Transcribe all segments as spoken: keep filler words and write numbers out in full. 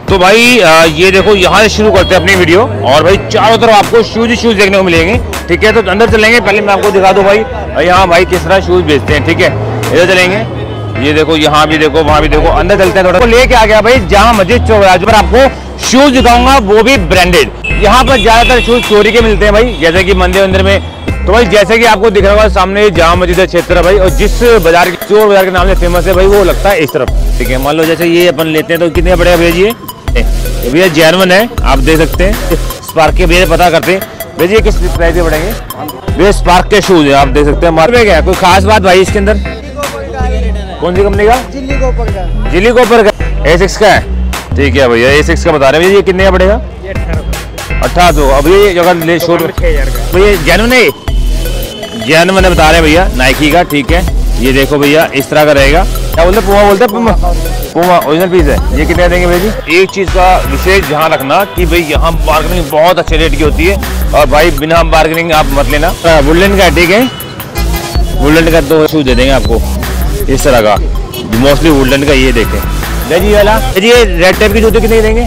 तो भाई आ, ये देखो यहाँ से शुरू करते हैं अपनी वीडियो। और भाई चारों तरफ आपको शूज ही शूज देखने को मिलेंगे, ठीक है। तो अंदर चलेंगे, पहले मैं आपको दिखा दूं भाई यहाँ भाई किस तरह शूज बेचते हैं, ठीक है। इधर चलेंगे, ये देखो यहाँ भी देखो, वहाँ भी देखो। अंदर चलते हैं थोड़ा। तो लेके आ गया भाई जामा मस्जिद चौराहे पर, आपको शूज दिखाऊंगा वो भी ब्रांडेड। यहाँ पर ज्यादातर शूज चोरी के मिलते हैं भाई, जैसे कि मंदिर मंदिर में। तो भाई जैसे कि आपको दिख रहा होगा सामने जामा मस्जिद क्षेत्र है भाई, और जिस बाजार के चोर बाजार के नाम से फेमस है भाई वो लगता है इस तरफ, ठीक है। मान लो जैसे ये अपन लेते हैं तो कितने बड़े भैया जी, ये भैया जैनवन है, आप देख सकते हैं। स्पार्क के भैया पता करते हैं भैया ये किस प्राइस में पड़ेंगे। भैया स्पार्क के शूज है, आप देख सकते हैं। मार्केट में क्या कोई खास बात भाई इसके अंदर? कौन सी कंपनी का? जिली कॉपर का। जिली कॉपर का ए सिक्स का है, ठीक है भैया। ए सिक्स का बता रहे हैं। ये कितने का पड़ेगा? अठारह सौ। अब ये अगर ले शोर भैया जैनवन है, जैनवन है बता रहे हैं भैया, नाइकी का, ठीक है। ये देखो भैया इस तरह का रहेगा। क्या बोलते हैं? पुमा बोलते हैं, पुमा पुमा ओरिजिनल पीस है। ये कितने देंगे भैया जी? एक चीज का विशेष ध्यान रखना कि भाई यहाँ बार्गेनिंग बहुत अच्छे रेट की होती है, और भाई बिना बार्गेनिंग आप मत लेना। वुडलैंड का, ठीक है। वुडलैंड का दो शूज दे देंगे आपको इस तरह का, मोस्टली वुडलैंड का। ये देखें जी वाला जी, ये रेड टाइप की जूते कितने देंगे?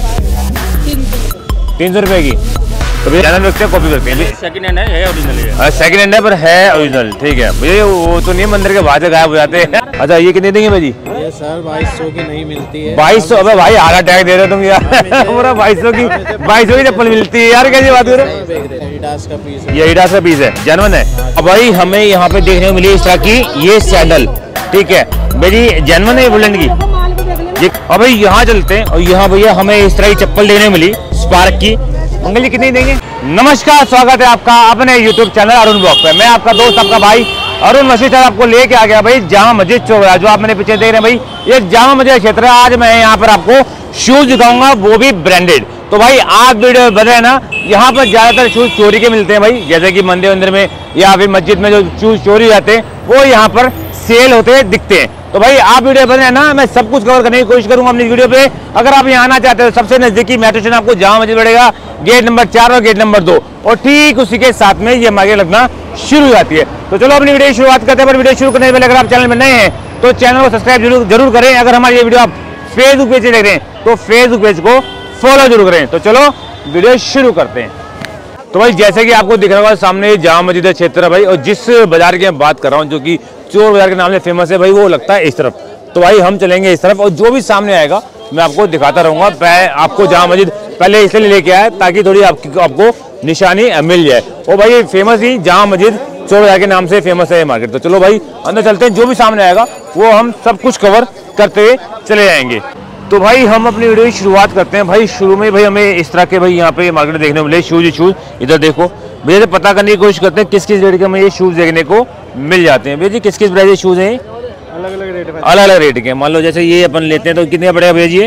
तीन सौ रुपए की। तो भैया चैनल रखते हैं, कॉपी करते हैं। सेकंड हैंड है, ओरिजिनल है? सेकंड हैंड है पर है ओरिजिनल, ठीक है भैया। वो तो नहीं मंदिर के बाहर से गायब हो जाते हैं। अच्छा ये कितने देंगे भाई जी? ये सर बाईस सौ की नहीं मिलती है। बाईस सौ? अबे भाई आधा टैग दे रहे हो तुम यार। पूरा बाईस सौ की बाईस सौ की चप्पल मिलती है यार, कैसी बात कर रहे हो? ये एडिडास का पीस है, जेन्युइन है। अब भाई हमें यहाँ पे देखने को मिली इस तरह की ये सैंडल, ठीक है भाई, जेन्युइन है वुडलैंड की। अब भाई यहाँ चलते हैं, और यहाँ भैया हमें इस तरह की चप्पल देखने को मिली स्पार्क की। मंगल जी कितनी देंगे? नमस्कार, स्वागत है आपका अपने YouTube चैनल अरुण ब्लॉग पे। मैं आपका दोस्त, आपका भाई अरुण मसीह आपको लेके आ गया भाई जामा मस्जिद चौराहा, जो आप मेरे पीछे देख रहे हैं भाई, ये जामा मस्जिद क्षेत्र है। आज मैं यहाँ पर आपको शूज दिखाऊंगा वो भी ब्रांडेड। तो भाई आप वीडियो बने ना, यहाँ पर ज्यादातर शूज चोरी के मिलते हैं भाई, जैसे कि मंदिर मंदिर में या फिर मस्जिद में जो शूज चोरी जाते हैं वो यहाँ पर सेल होते हैं, दिखते हैं। तो भाई आप वीडियो बने ना, मैं सब कुछ कवर करने की कोशिश करूंगा अपनी वीडियो पे। अगर आप यहाँ आना चाहते हो, सबसे नजदीकी मेट्रो स्टेशन आपको जामा मस्जिद पड़ेगा, गेट नंबर चार और गेट नंबर दो, और ठीक उसी के साथ में ये मार्केट लगना शुरू हो जाती है। तो चलो अपनी वीडियो की शुरुआत करते हैं। पर वीडियो शुरू करने से पहले अगर आप चैनल में नए हैं तो चैनल को सब्सक्राइब जरूर जरूर करें। अगर हमारी ये वीडियो आप फेसबुक पेज से देख रहे हैं तो फेसबुक पेज को फॉलो जरूर करें। तो चलो वीडियो शुरू करते हैं। तो भाई जैसे कि आपको दिख रहा होगा सामने जामा मस्जिद क्षेत्र है भाई, और जिस बाजार की मैं बात कर रहा हूँ जो कि चोर बाजार के नाम से फेमस है भाई, वो लगता है इस तरफ। तो भाई हम चलेंगे इस तरफ, और जो भी सामने आएगा मैं आपको दिखाता रहूंगा। मैं आपको जामा मस्जिद पहले इसलिए लेके आया ताकि थोड़ी आपकी आपको निशानी मिल जाए। और भाई फेमस ही जामा मस्जिद चोर बाजार के नाम से फेमस है ये मार्केट। तो चलो भाई अंदर चलते हैं, जो भी सामने आएगा वो हम सब कुछ कवर करते हुए चले जाएंगे। तो भाई हम अपनी वीडियो की शुरुआत करते हैं। भाई शुरू में भाई हमें इस तरह के भाई यहाँ पे मार्केट देखने को मिले, शूज ही शूज। इधर देखो भैया से पता करने की कोशिश करते हैं किस किस रेट के हमें ये शूज देखने को मिल जाते हैं। भैया जी किस किस प्राइस के शूज हैं? अलग अलग रेट, अलग अलग रेट के। मान लो जैसे ये अपन लेते हैं तो कितने का पड़ेगा भैया जी? ये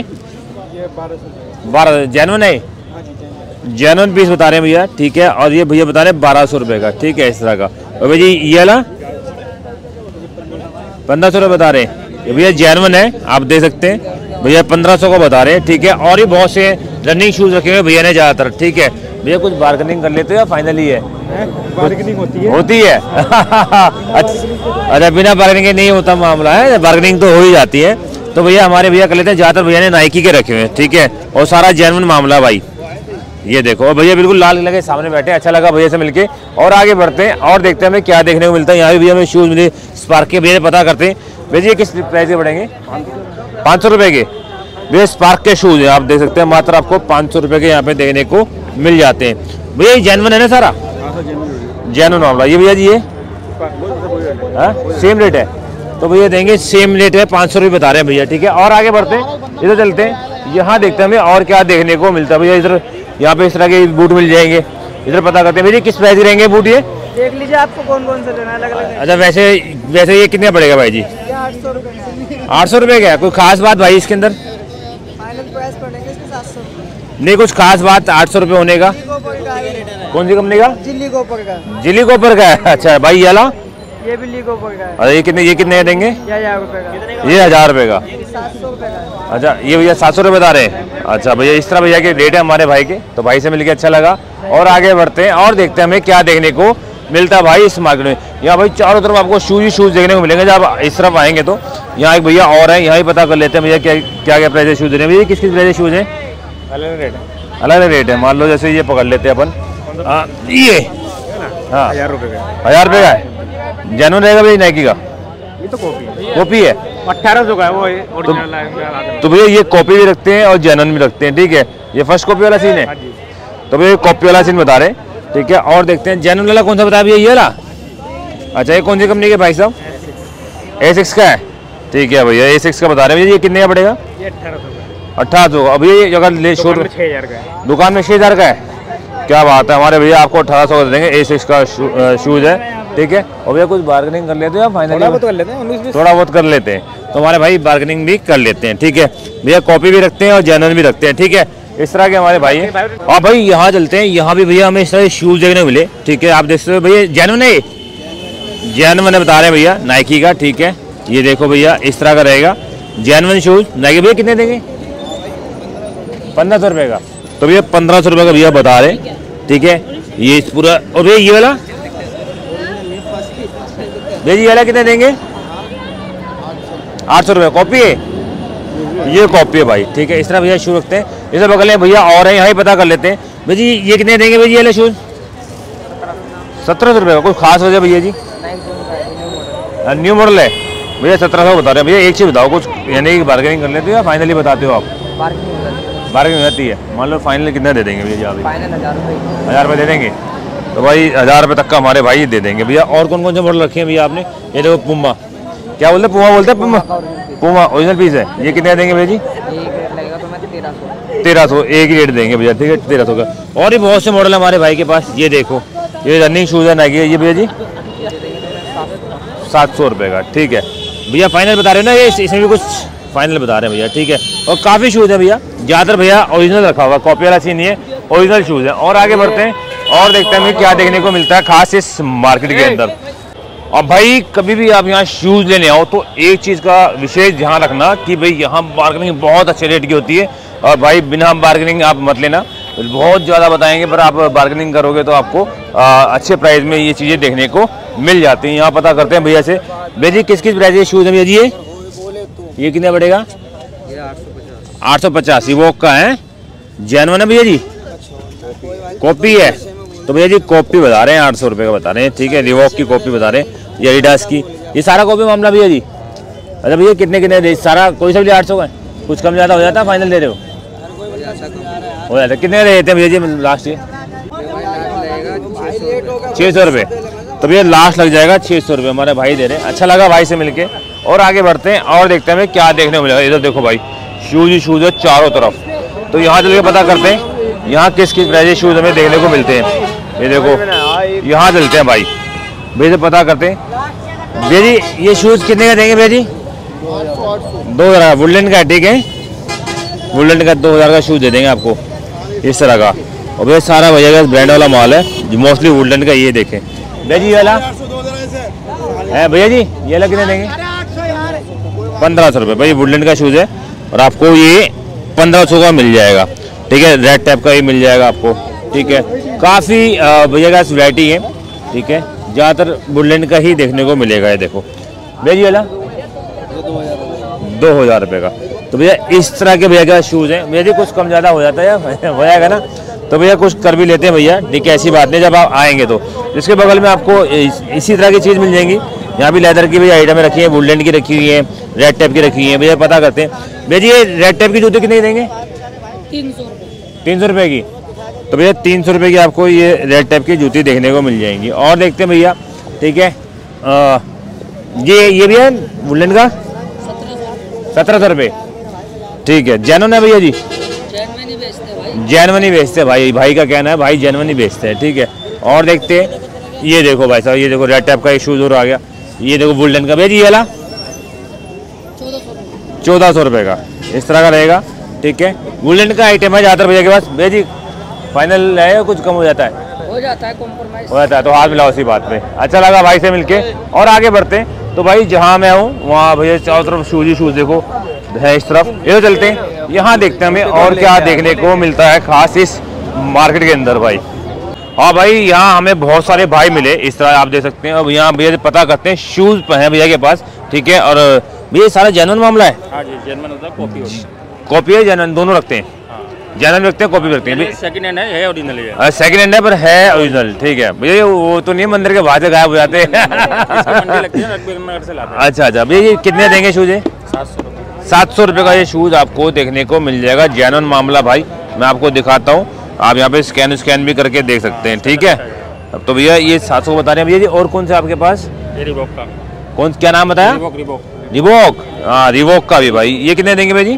बारह। जेन्युइन है, जेन्युइन पीस बता रहे हैं भैया, ठीक है। और ये भैया बता रहे हैं बारह सौ रुपए का, ठीक है, इस तरह का। और भैया जी ये वाला पंद्रह सौ रुपये बता रहे हैं। ये भैया जेन्युइन है, आप देख सकते हैं। भैया पंद्रह सौ का बता रहे हैं, ठीक है। और ये बहुत से रनिंग शूज रखे हुए भैया ने ज्यादातर, ठीक है। भैया कुछ बार्गेनिंग कर लेते हो या फाइनली है? बार्गेनिंग होती है होती है अच्छा बिना बार्गेनिंग नहीं होता मामला है, बार्गेनिंग तो हो ही जाती है। तो भैया हमारे भैया कर लेते हैं, ज्यादातर भैया ने नाइकी के रखे हुए हैं, ठीक है। और सारा जेन्युइन मामला भाई, ये देखो। और भैया बिल्कुल लाल लगे सामने बैठे, अच्छा लगा भैया से मिलके। और आगे बढ़ते हैं और देखते हैं हमें क्या देखने को मिलता है। यहाँ भी भैया हमें शूज मिले स्पार्क के, भैया पता करते हैं भैया ये किस प्राइस के पड़ेंगे? पाँच सौ रुपए के। भैया स्पार्क के शूज है, आप देख सकते हैं, मात्र आपको पाँच सौ रुपए के यहाँ पे देखने को मिल जाते हैं। भैया जेन्युइन है ना सारा? जेन्युइन मामला। ये भैया जी ये सेम रेट है, तो भैया देंगे सेम रेट है, पाँच सौ रुपये बता रहे हैं भैया, ठीक है। और आगे बढ़ते हैं, इधर चलते हैं, यहाँ देखते हैं हमें और क्या देखने को मिलता है। भैया इधर यहाँ पे इस तरह के बूट मिल जाएंगे, इधर पता करते हैं भैया किस प्राइस रहेंगे बूट ये? देख लीजिए आपको कौन कौन से लेना है, अलग अलग। अच्छा वैसे वैसे ये कितने पड़ेगा भाई जी? आठ सौ रुपये। आठ सौ रुपये का? कोई खास बात भाई इसके अंदर? फाइनल प्राइस पड़ेंगे इसके सात सौ। नहीं कुछ खास बात आठ सौ रुपये होने का? कौन सी कंपनी का? जिली कॉपर का। जिली कॉपर का है, अच्छा भाई ये वाला? ये भी लीगो पड़ेगा। अरे ये कितने ये कितने देंगे? ये हजार रुपए का। ये हजार रुपए का। सात सौ रुपए का। अच्छा ये भैया सात सौ रुपये बता रहे हैं। अच्छा भैया इस तरह भैया के रेट है हमारे भाई के, तो भाई से मिलके अच्छा लगा। और आगे बढ़ते हैं और देखते हैं हमें क्या देखने को मिलता है भाई इस मार्केट में। यहाँ भाई चारों तरफ आपको शूज ही शूज देखने को मिलेंगे। जब आप इस तरफ आएंगे तो यहाँ एक भैया और है, यहाँ ही पता कर लेते हैं भैया क्या क्या क्या प्राइस शूज दे रहे हैं। भैया किस किस प्राइस शूज हैं? अलग रेट है, अलग अलग रेट है। मान लो जैसे ये पकड़ लेते हैं अपन, आ, ये हाँ हजार रुपए का। हजार रुपये का है, जेन्युइन रहेगा भाई नाइकी का? ये तो कॉपी है, कॉपी है, अट्ठारह सौ का है वो ओरिजिनल है। तो भैया ये कॉपी भी रखते हैं और जेन्युइन भी रखते हैं, ठीक है। ये फर्स्ट कॉपी वाला सीन है, हाँ जी। तो भैया कॉपी वाला सीन बता रहे हैं, ठीक है। और देखते हैं जेन्युइन वाला कौन सा बताया भैया, ये वाला? अच्छा, ये कौन सी कंपनी के भाई साहब? ए सिक्स का है, ठीक है भैया, ए सिक्स का बता रहे हैं। ये कितने का पड़ेगा? ये अट्ठारह सौ का। अट्ठारह सौ। अभी ये अगर ले शोर छः हजार का है, दुकान में छः हज़ार का है, क्या बात है। हमारे भैया आपको अठारह सौ का देंगे, ए सिक्स का शूज़ है, ठीक है। और भैया कुछ बार्गेनिंग कर लेते हैं फाइनली? थोड़ा बहुत कर लेते हैं, उन्नीस बीस थोड़ा बहुत कर लेते हैं, तो हमारे भाई बार्गेनिंग भी कर लेते हैं, ठीक है भैया। कॉपी भी रखते हैं और जेन्युइन भी रखते हैं, ठीक है। इस तरह के हमारे भाई हैं। और भाई यहाँ चलते हैं, यहाँ भी भैया हमें इस तरह शूज़ देखने को मिले, ठीक है। आप देख सकते हो भैया, जेन्युइन है, जेन्युइन बता रहे हैं भैया, नाइकी का, ठीक है। ये देखो भैया, इस तरह का रहेगा जेन्युइन शूज़। नाइकी भैया कितने देंगे? पंद्रह सौ रुपये का। तो भैया पंद्रह सौ रुपये का भैया बता रहे, ठीक है। ये पूरा। और भैया ये वाला भैया, ये वाला कितने देंगे? आठ सौ रुपये। कॉपी है, ये कॉपी है भाई, ठीक है। इस तरह भैया शूज रखते हैं। इसे बगल में भैया और है, यहाँ ही पता कर लेते हैं। भैया जी ये कितने देंगे भैया, ये वाले शूज? सत्रह सौ रुपये का। कोई खास वजह भैया जी? न्यू मॉडल है भैया, सत्रह सौ बता रहे हैं भैया। एक चीज़ बताओ, कुछ यानी कि बार्गेनिंग कर लेते हो या फाइनली बताते हो आप? बार्गेनिंग हो जाती है। मान लो फाइनल कितना दे देंगे भैया जी आप? हज़ार रुपये दे देंगे, तो भाई हज़ार रुपये तक का हमारे भाई दे देंगे भैया। और कौन कौन से मॉडल रखे हैं भैया आपने? ये देखो पुमा, क्या बोलते हैं? पुमा बोलते हैं, पुमा पुमा ओरिजिनल पीस है। ये कितने देंगे भैया जी? तेरह सौ। एक ही रेट देंगे भैया, ठीक है, तेरह सौ का। और भी बहुत से मॉडल है हमारे भाई के पास। ये देखो, ये रनिंग शूज़ है नाइकी, ये भैया जी सात सौ रुपये का, ठीक है भैया। फाइनल बता रहे हो ना, ये इसमें भी कुछ फाइनल बता रहे हैं भैया, ठीक है। और काफ़ी शूज़ है भैया, ज़्यादातर भैया ओरिजिनल रखा हुआ, कॉपी वाला सीन नहीं है, ओरिजिनल शूज़ है। और आगे बढ़ते हैं और देखते हैं क्या देखने को मिलता है खास इस मार्केट के अंदर। और भाई कभी भी आप यहाँ शूज़ लेने आओ तो एक चीज़ का विशेष ध्यान रखना कि भाई यहाँ बार्गेनिंग बहुत अच्छे रेट की होती है। और भाई बिना बार्गेनिंग आप मत लेना, बहुत ज़्यादा बताएंगे, पर आप बार्गेनिंग करोगे तो आपको आ, अच्छे प्राइस में ये चीज़ें देखने को मिल जाती हैं। यहाँ पता करते हैं भैया से। भैया जी किस किस प्राइस के शूज़ है भैया जी? ये ये कितना पड़ेगा? आठ सौ पचास। वॉक का है, जेन्युइन है भैया जी? कॉपी है, तो भैया जी कॉपी बता रहे हैं, आठ सौ रुपये का बता रहे हैं, ठीक है। रिवॉक की कॉपी बता रहे हैं, ये एडिडास की। ये सारा कॉपी मामला भैया जी? अच्छा भैया कितने कितने दे? सारा कोई सा भी आठ सौ का है? कुछ कम ज़्यादा हो जाता है? फाइनल दे रहे हो? हो जाता है। कितने रहते हैं भैया जी लास्ट? ये छः सौ रुपये। तो भैया लास्ट लग जाएगा छः सौ रुपये, हमारे भाई दे रहे हैं। अच्छा लगा भाई से मिलके। और आगे बढ़ते हैं और देखते हैं क्या देखने को मिलेगा। इधर देखो भाई, शूज़ ही शूज़ है चारों तरफ। तो यहाँ चल के पता करते हैं यहाँ किस किस प्राइस शूज़ हमें देखने को मिलते हैं। ये देखो, यहाँ चलते हैं भाई, भैया से पता करते हैं। भैया जी ये शूज़ कितने का देंगे भैया जी? दो हज़ार का। वुडलैंड का है, ठीक है, वुडलैंड का दो हज़ार का शूज़ दे देंगे आपको इस तरह का। और भैया सारा भैया का ब्रांड वाला माल है, जो मोस्टली वुडलैंड का। ये देखें भैया जी, ये वाला है भैया जी, ये वाला कितने देंगे? पंद्रह सौ रुपये। भाई वुडलैंड का शूज़ है और आपको ये पंद्रह सौ का मिल जाएगा, ठीक है। रेड टाइप का ही मिल जाएगा आपको, ठीक है। काफ़ी भैया का वैरायटी है, ठीक है। ज़्यादातर वुडलैंड का ही देखने को मिलेगा। ये देखो भैया जी वाला दो हज़ार रुपये का। तो भैया इस तरह के भैया का शूज़ है। भैया जी कुछ कम ज़्यादा हो जाता है, हो जाएगा ना? तो भैया कुछ कर भी लेते हैं भैया, ठीक है, ऐसी बात नहीं। जब आप आएंगे तो इसके बगल में आपको इस, इसी तरह की चीज़ मिल जाएंगी। यहाँ भी लेदर की भैया आइटमें रखी है, वुडलैंड की रखी हुई है, रेड टाइप की रखी हुई है। भैया पता करते हैं। भैया जी ये रेड टाइप की जूते कितने देंगे? तीन सौ रुपये। तीन सौ रुपये की। तो भैया तीन सौ रुपये की आपको ये रेड टाइप की जूती देखने को मिल जाएंगी। और देखते हैं भैया, ठीक है। आ, ये ये भैया वुडलैंड का सत्रह सौ रुपये, ठीक है। जेन्युइन है भैया जी? जेन्युइन ही बेचते हैं भाई, भाई का कहना है, भाई जेन्युइन ही बेचते हैं, ठीक है। और देखते हैं, ये देखो भाई साहब, ये देखो रेड टाइप का ये शूज़ और आ गया। ये देखो वुडलैंड का भैया जी, ये वाला चौदह सौ रुपये का, इस तरह का रहेगा, ठीक है। वुडलैंड का आइटम है ज़्यादातर भैया के पास। भैया जी फाइनल है या कुछ कम हो जाता है? हो जाता है, कॉम्प्रोमाइज हो जाता है, तो हाथ मिलाओ उसी बात पे। अच्छा लगा भाई से मिलके। और आगे बढ़ते हैं। तो भाई जहाँ मैं हूँ वहाँ भैया चारों तरफ शूज़ ही शूज़ देखो है इस तरफ। इधर चलते हैं, यहाँ देखते हैं हमें और क्या देखने को मिलता है खास इस मार्केट के अंदर भाई। हाँ भाई, यहाँ हमें बहुत सारे भाई मिले इस तरह, आप देख सकते हैं। अब यहाँ भैया से पता करते हैं, शूज़ हैं भैया के पास, ठीक है। और भैया सारा जेन्युइन मामला है? हाँ जी, जेन्युइन होता है, कॉपी होती है। कॉपी है जेन्युइन दोनों रखते हैं? जैनवन रखते हैं, कॉपी रखते हैं। सेकंड हैंड है, ओरिजिनल है। सेकंड हैंड है पर है ओरिजिनल, ठीक है भैया। वो तो नहीं मंदिर के बाहर से गायब हो जाते हैं। अच्छा अच्छा भैया, ये कितने देंगे शूज? सात सौ रुपये सात सौ रुपये का ये शूज आपको देखने को मिल जाएगा। जैनवन मामला भाई, मैं आपको दिखाता हूँ, आप यहाँ पे स्कैन स्कैन भी करके देख सकते हैं, ठीक है। अब तो भैया ये सात सौ बता रहे हैं भैया जी। और कौन सा आपके पास? रिबॉक का। कौन, क्या नाम बताया? रिबॉक रिबॉक रिबॉक, हाँ रिबॉक का भी भाई। ये कितने देंगे भैया जी?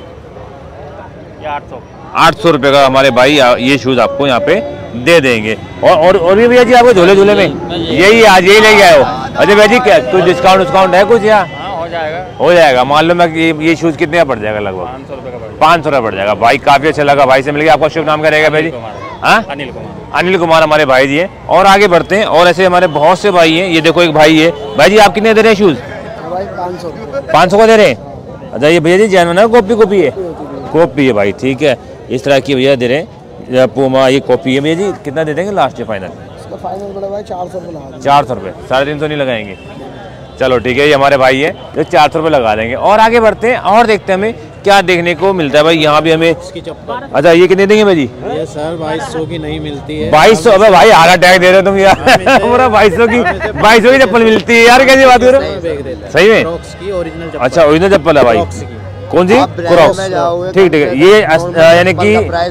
आठ सौ आठ सौ रुपये का हमारे भाई ये शूज आपको यहाँ पे दे देंगे। और और, और भी भैया जी आपको झोले झोले में यही आज यही लेके आए हो? अच्छा भैया जी, क्या कुछ डिस्काउंट डिस्काउंट है कुछ? या हो जाएगा हो जाएगा। मान लो मैं ये ये शूज कितने का पड़ जाएगा? लगभग पाँच सौ रुपये का। पाँच सौ रुपये पड़ जाएगा भाई। काफी अच्छा लगा भाई से मिल गया। आपका शुभ नाम क्या रहेगा भाई जी? हाँ, अनिल कुमार। अनिल कुमार हमारे भाई जी हैं। और आगे बढ़ते हैं, और ऐसे हमारे बहुत से भाई हैं। ये देखो एक भाई है। भाई जी आप कितने दे रहे हैं शूज? पाँच सौ पाँच सौ का दे रहे हैं? अच्छा ये भैया जी जैनवन है, कॉपी कॉपी है? कॉपी है भाई, ठीक है। इस तरह की भैया दे रहे हैं, पूमा ये कॉपी है। भैया जी कितना दे देंगे लास्ट फाइनल? इसका फाइनल बड़ा भाई चार सौ रुपये। चार सौ रुपये, साढ़े तीन सौ नहीं लगाएंगे? चलो ठीक है, ये हमारे भाई है, जो चार सौ रुपये लगा देंगे। और आगे बढ़ते हैं और देखते हैं हमें क्या देखने को मिलता है भाई यहाँ भी हमें। इसकी चप्पल, अच्छा ये कितने देंगे भाई जी? ये सर बाईस सौ की नहीं मिलती है। बाईस सौ? अबे भाई हार्ट अटैक दे रहे हो तुम यार। पूरा बाईस सौ की बाईस सौ की चप्पल मिलती है यार, कैसी बात कर रहे हो? सही में? क्रॉक्स की ओरिजिनल चप्पल। अच्छा ओरिजिनल चप्पल है भाई। कौन सी? क्रॉक्स, ठीक ठीक है। ये यानी कि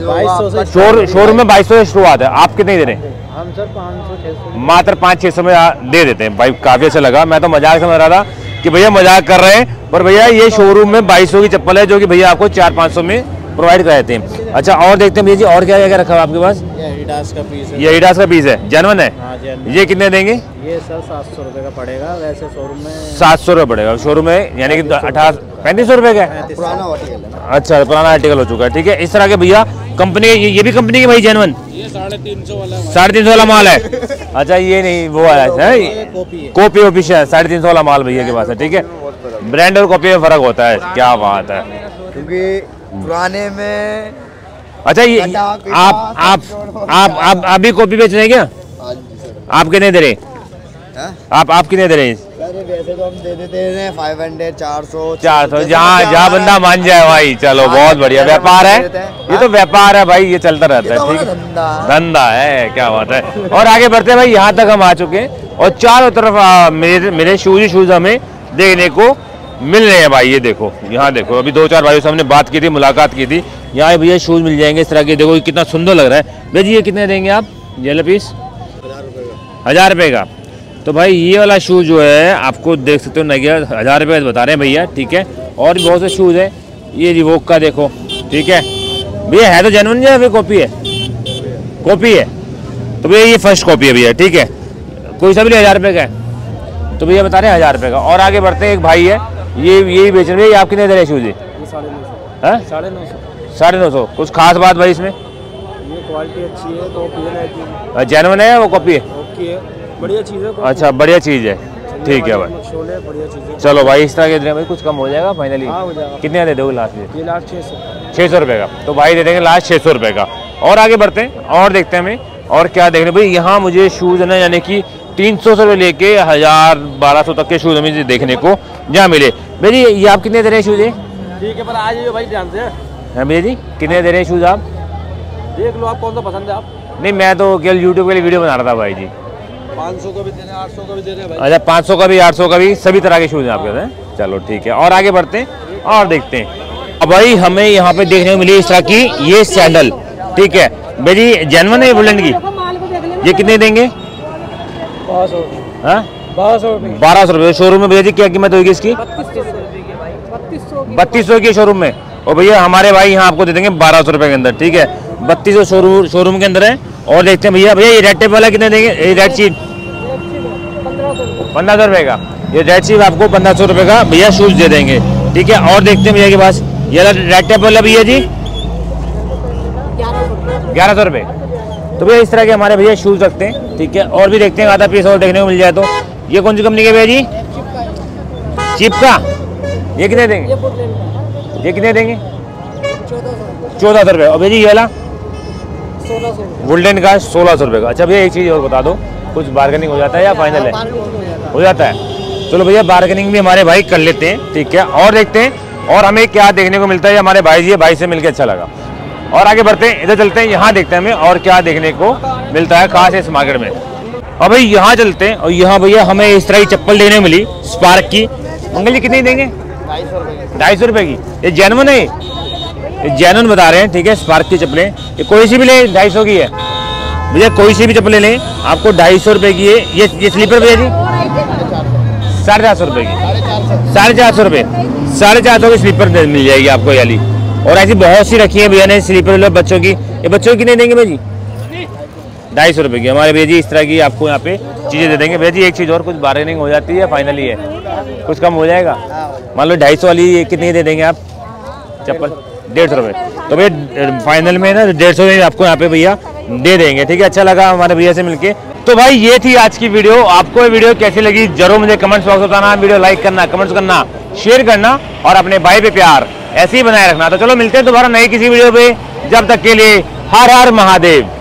शोरूम में बाईस सौ से शुरुआत है, आप कितने दे रहे हैं? हम सर पाँच सौ छः सौ मात्र पाँच छः सौ में दे देते हैं भाई। काफी अच्छा लगा। मैं तो मजाक समझ रहा था कि भैया मजाक कर रहे हैं, पर भैया ये शोरूम में बाईस सौ की चप्पल है, जो कि भैया आपको चार पाँच सौ में प्रोवाइड कराते हैं। अच्छा और देखते हैं भैया जी और क्या क्या रखा है आपके पास? ये एडिडास का पीस है। ये एडिडास का पीस है, जैनवन है? हाँ जैनवन। ये कितने देंगे? ये सर सात सौ रुपये का पड़ेगा, वैसे शोरूम में सात सौ रुपये पड़ेगा शोरूम में, यानी कि अठारह पैंतीस सौ रुपये का है। पुराना आर्टिकल है। अच्छा पुराना आर्टिकल हो चुका है, ठीक है। इस तरह के भैया कंपनी, ये, ये भी कंपनी की भाई जैनवन? ये साढ़े तीन सौ वाला साढ़े तीन सौ वाला माल है? अच्छा ये नहीं वो वाला है, कॉपी है। कॉपी ओपी साढ़े तीन सौ वाला माल भैया के पास है, ठीक है। ब्रांड और कॉपी में फर्क होता है, क्या बात है। क्योंकि पुराने में अच्छा ये आप आप आप आप आप भी कॉपी बेच रहे हैं क्या? आप कितने दे रहे हैं? आप आप कितने दे रहे हैं? वैसे तो हम दे देते हैं फाइव हंड्रेड चार सौ चार सौ, जहाँ जहाँ बंदा मान जाए भाई। चलो बहुत बढ़िया व्यापार है, ये तो व्यापार है भाई, ये चलता रहता है, ठीक है। धंधा है, क्या बात है। और आगे बढ़ते हैं भाई, यहाँ तक हम आ चुके हैं और चारों तरफ आ, मेरे मेरे शूज ही शूज हमें देखने को मिल रहे हैं भाई। ये देखो, यहाँ देखो, अभी दो चार भाइयों से हमने बात की थी, मुलाकात की थी। यहाँ भैया शूज मिल जाएंगे इस तरह के, देखो कितना सुंदर लग रहा है। भैया जी ये कितने देंगे आप येलो पीस? हजार रुपये का। तो भाई ये वाला शूज जो है आपको देख सकते हो, नया हजार रुपये बता रहे हैं भैया, ठीक है। और भी बहुत से शूज है, ये रिवॉक का देखो, ठीक है भैया। है तो जेन्युइन या फिर कॉपी है? कॉपी है। तो भैया ये फर्स्ट कॉपी है भैया, ठीक है। कोई सा भी हजार रुपये का है, तो भैया बता रहे हैं हजार रुपये का। और आगे बढ़ते हैं, एक भाई है, ये यही बेच रहे हैं। आप कितने दे रहे हैं शूज? साढ़े नौ सौ। साढ़े नौ सौ साढ़े नौ सौ। कुछ खास बात भाई इसमें? ये क्वालिटी अच्छी है, तो ओके है। जेन्युइन है या वो कॉपी है? ओके है, बढ़िया चीज़ है। अच्छा बढ़िया चीज़ है, ठीक है भाई। शोले बढ़िया चीज़ है। चलो भाई इस तरह के दे रहे हैं भाई, कुछ कम हो जाएगा फाइनली? हाँ हो जाएगा। कितने दे दोगे लास्ट में? ये लास्ट छः सौ छः सौ रुपये का। तो भाई दे देंगे लास्ट छः सौ रुपये का। और आगे बढ़ते हैं और देखते हैं हमें और क्या देखने भाई। यहाँ मुझे शूज़ है ना, यानी कि तीन सौ से लेके हज़ार बारह सौ तक के शूज़ हमें देखने को जहाँ मिले। भैया जी ये आप कितने दे रहे हैं शूज़? ठीक है, पर आ जाइए भाई ध्यान से। हाँ भैया जी कितने दे रहे हैं शूज़ आप? देख लो आप कौन सा पसंद है। आप नहीं मैं तो केवल यूट्यूब के लिए वीडियो बना रहा था भाई जी। पाँच सौ का भी दे रहे हैं, आठ सौ का भी दे रहे हैं भाई। अच्छा पाँच सौ का भी, आठ सौ का भी, सभी तरह के शूज़ हैं आपके पास। चलो ठीक है, और आगे बढ़ते हैं और देखते हैं। अब भाई हमें यहाँ पे देखने को मिली इस तरह की ये सैंडल, ठीक है भैया जी। जेन्युइन है बुलंद की? ये कितने देंगे? बारह सौ। हाँ बारह सौ रुपये। बारह सौ रुपये शोरूम में भैया जी क्या कीमत होगी इसकी? बत्तीस सौ की शोरूम में। और भैया हमारे भाई यहाँ आपको दे देंगे बारह सौ रुपये के अंदर, ठीक है। बत्तीस सौ शोरूम शोरूम के अंदर है। और देखते हैं भैया, भैया ये रेड टेप वाला कितने देंगे? ये रेड चीज पंद्रह सौ रुपये का। ये रेड चीज आपको पंद्रह सौ रुपये का भैया शूज दे देंगे, ठीक है। और देखते हैं भैया के पास ये रेड टेप वाला भैया जी ग्यारह सौ रुपये। तो भैया इस तरह के हमारे भैया शूज रखते हैं, ठीक है। और भी देखते हैं आधा पीस और देखने को मिल जाए तो। ये कौन सी कंपनी के भैया जी? चिप का। ये कितने देंगे? ये कितने देंगे? चौदह सौ रुपये। और भैया जी ये वाला गोल्डन का सोलह सौ रुपये का। अच्छा भैया एक चीज़ और बता दो, कुछ बार्गेनिंग हो जाता है या फाइनल है? हो जाता है। चलो भैया बार्गेनिंग भी हमारे भाई कर लेते हैं, ठीक है। और देखते हैं और हमें क्या देखने को मिलता है। हमारे भाई जी, भाई से मिलकर अच्छा लगा। और आगे बढ़ते हैं, इधर चलते हैं, यहाँ देखते हैं हमें और क्या देखने को मिलता है खास है इस मार्केट में। और भाई यहाँ चलते हैं और यहाँ भैया हमें इस तरह की चप्पल देखने को मिली स्पार्क की। मंगल जी कितनी देंगे? ढाई सौ रुपए की। ये जेन्युइन है, ये जेन्युइन बता रहे हैं, ठीक है। स्पार्क की चप्पलें ये कोई सी भी ले ढाई सौ की है भैया, कोई सी भी चप्पलें लें आपको ढाई सौ रुपए की है। ये ये स्लीपर भैया जी साढ़े चार सौ रुपए की, साढ़े चार सौ रुपए साढ़े चार सौ की स्लीपर मिल जाएगी आपको ये वाली। और ऐसी बहुत सी रखी है भैया ने स्लीपर बच्चों की। ये बच्चों की कितने देंगे भैया जी? ढाई सौ रुपए की। हमारे भैया जी इस तरह की आपको यहाँ पे चीजें दे देंगे। भैया जी एक चीज और, कुछ बार्गेनिंग हो जाती है फाइनली है, कुछ कम हो जाएगा? मान लो ढाई सौ वाली कितनी दे देंगे आप चप्पल? डेढ़ सौ रुपए। तो भैया फाइनल में ना डेढ़ सौ आपको यहाँ पे भैया दे देंगे, ठीक है। अच्छा लगा हमारे भैया से मिलके। तो भाई ये थी आज की वीडियो। आपको ये वीडियो कैसी लगी जरूर मुझे कमेंट्स बॉक्स में बताना। वीडियो लाइक करना, कमेंट्स करना, शेयर करना और अपने भाई पे प्यार ऐसे ही बनाए रखना। तो चलो मिलते हैं दोबारा नई किसी वीडियो पे, जब तक के लिए हर हर महादेव।